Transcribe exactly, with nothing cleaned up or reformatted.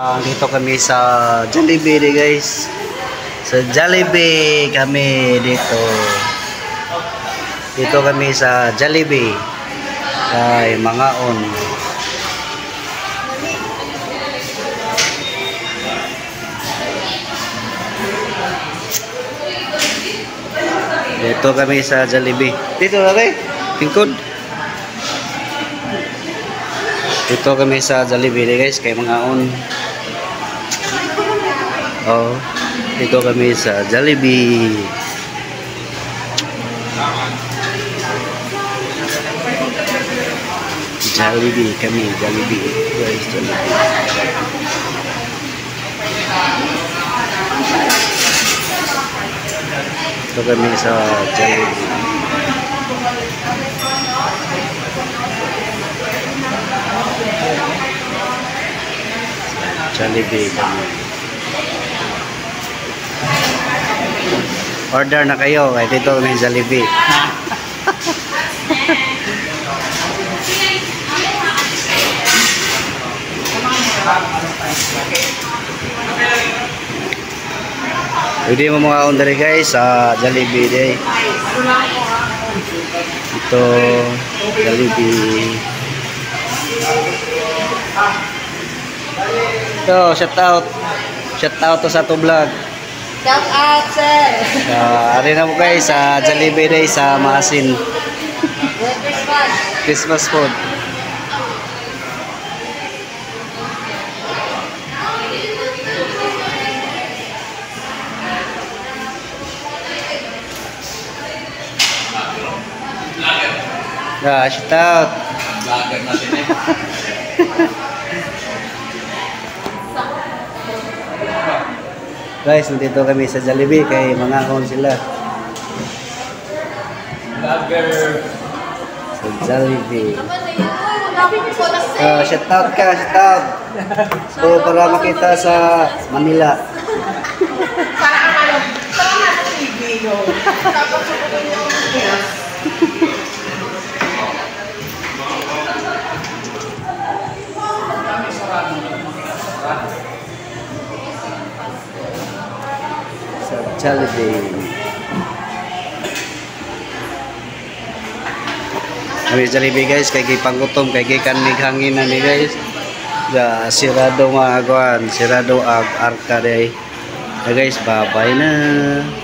Uh, dito kami sa Jollibee guys. Sa Jollibee kami dito. Dito kami sa Jollibee. Kay Mangaon. Dito kami sa Jollibee. Dito na rin. Tingkod. Dito kami sa Jollibee guys. Kay Mangaon. Oh, dito kami sa Jollibee. Jollibee kami, Jollibee. Guys, Jollibee. Dito kami sa Jollibee. Jollibee kami. Order na kayo, kaya dito kami sa Jollibee. Pwede mo mga order guys sa Jollibee day. Ito Jollibee. So, shout out. Shout out to sa to vlog. Shout out, sir. Uh, ari na mo guys sa Jollibee day sa Maasin. Christmas. Christmas food. Yeah, shout out. Vlogger natin eh. Guys, nandito kami sa Jollibee kay Mangaon sila. Vlogger. Sa Jollibee. Uh, shout out ka, shout out. So, para makita sa Manila. Para ano? Para ano T V yun? Tapos Sa Jollibee. Kami Jollibee guys, kay gipangutom, kay gikanmig hangin na ni guys. Ya, sirado mga agwan, sirado ag arka day. Na guys, bye-bye na.